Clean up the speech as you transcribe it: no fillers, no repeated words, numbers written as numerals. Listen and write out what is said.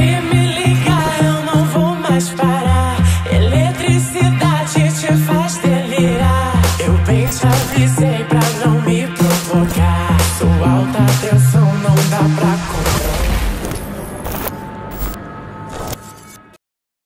Se me ligar, eu não vou mais parar. Eletricidade te faz delirar. Eu bem te avisei pra não me provocar. Sou alta, Deus